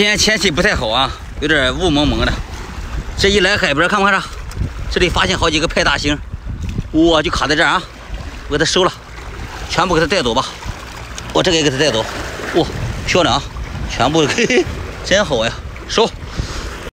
今天天气不太好啊，有点雾蒙蒙的。这一来海边，看不看着？这里发现好几个派大星，哇，就卡在这儿啊！我给它收了，全部给它带走吧。我这个也给它带走，哇，漂亮啊！全部嘿嘿，真好呀，收。